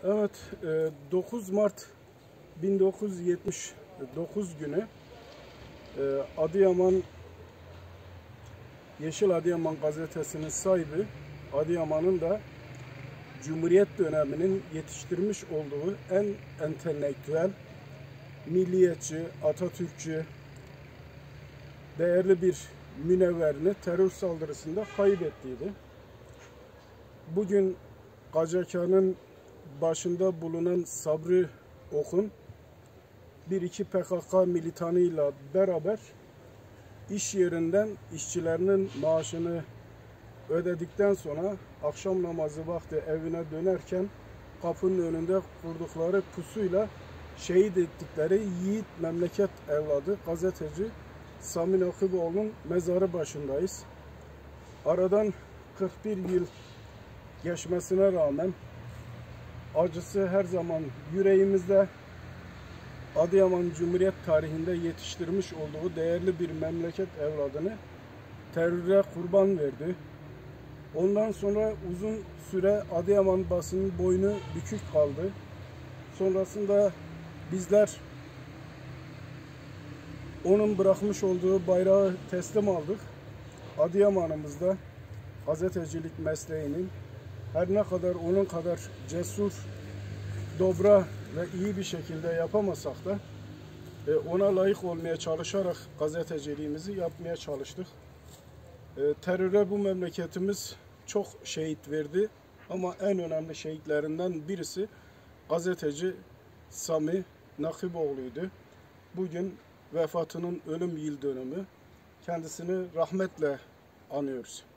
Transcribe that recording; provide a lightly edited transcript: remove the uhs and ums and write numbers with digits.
Evet, 9 Mart 1979 günü Adıyaman, Yeşil Adıyaman gazetesinin sahibi, Adıyaman'ın da Cumhuriyet döneminin yetiştirmiş olduğu en entelektüel, milliyetçi, Atatürkçü, değerli bir münevverini terör saldırısında kaybettiydi. Bugün KCK'nın başında bulunan Sabri Okun, bir iki PKK militanıyla beraber iş yerinden işçilerinin maaşını ödedikten sonra akşam namazı vakti evine dönerken kapının önünde kurdukları pusuyla şehit ettikleri yiğit memleket evladı gazeteci Sami Nakiboğlu'nun mezarı başındayız. Aradan 41 yıl geçmesine rağmen acısı her zaman yüreğimizde. Adıyaman Cumhuriyet tarihinde yetiştirmiş olduğu değerli bir memleket evladını teröre kurban verdi. Ondan sonra uzun süre Adıyaman basının boynu bükük kaldı. Sonrasında bizler onun bırakmış olduğu bayrağı teslim aldık. Adıyaman'ımızda gazetecilik mesleğinin her ne kadar onun kadar cesur, dobra ve iyi bir şekilde yapamasak da ona layık olmaya çalışarak gazeteciliğimizi yapmaya çalıştık. Teröre bu memleketimiz çok şehit verdi ama en önemli şehitlerinden birisi gazeteci Sami Nakiboğlu'ydu. Bugün vefatının ölüm yıl dönümü. Kendisini rahmetle anıyoruz.